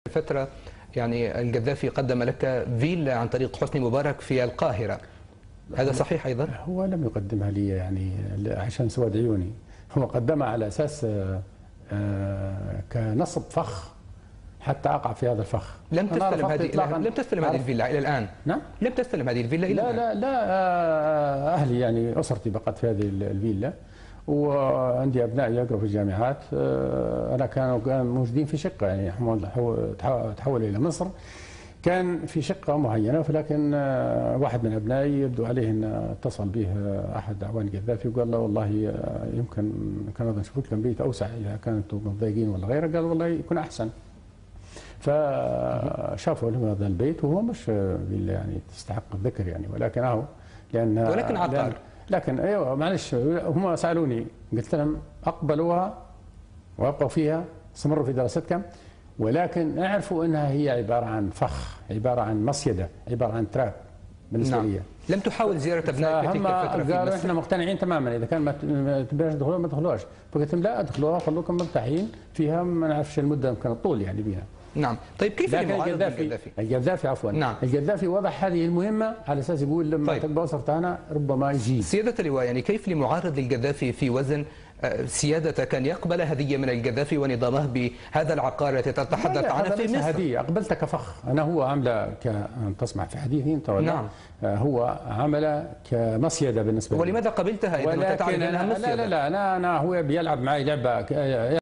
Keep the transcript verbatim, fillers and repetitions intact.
فترة يعني القذافي قدم لك فيلا عن طريق حسني مبارك في القاهرة، هذا صحيح أيضا؟ هو لم يقدمها لي يعني عشان سواد عيوني، هو قدمها على أساس كنصب فخ حتى أقع في هذا الفخ. لم تستلم هذه لم تستلم هذه الفيلا إلى الآن؟ نعم؟ لم تستلم هذه الفيلا إلى لا الآن؟ لا لا، أهلي يعني أسرتي بقت في هذه الفيلا، وعندي أبناء يقرأوا في الجامعات. أنا كانوا موجودين في شقة، يعني تحول إلى مصر، كان في شقة معينة، ولكن واحد من أبنائي يبدو عليه أن اتصل به أحد أعوان القذافي وقال له والله يمكن كان نشوف لكم بيت أوسع إذا كنتم متضايقين ولا غيره. قال والله يكون أحسن، فشافوا لهم هذا البيت، وهو مش فيلا يعني تستحق الذكر يعني، ولكن أهو لأن ولكن عقار. لكن أيوه معلش، هم سألوني قلت لهم أقبلوها وأبقوا فيها، استمروا في دراستكم، ولكن اعرفوا انها هي عباره عن فخ، عباره عن مصيده، عباره عن تراب بالنسبه نعم. لي. لم تحاول زياره ابنائك في تلك الفتره في قالوا مصر؟ احنا مقتنعين تماما، اذا كان ما تبيش تدخلوها ما تدخلوهاش، فقلت لهم لا ادخلوها خلوكم مرتاحين فيها، ما نعرفش المده يمكن الطول يعني بيها. نعم. طيب كيف المعارضه القذافي؟ القذافي عفوا نعم. القذافي وضع هذه المهمه على اساس يقول لما طيب. تبقى وصلت انا ربما يجي. سياده اللواء، يعني كيف لمعارض للقذافي في وزن سيادتك أن يقبل هدية من القذافي ونظامه بهذا العقار التي تتحدث عنه في مصر؟ هدية، أقبلت كفخ. أنا هو عامله ك تسمع في حديثي أنت ولا؟ نعم. هو عامله كمصيدة بالنسبة لي. ولماذا قبلتها إذا كنت تعرف أنها مصيدة؟ لا لا لا، أنا أنا هو بيلعب معي لعبة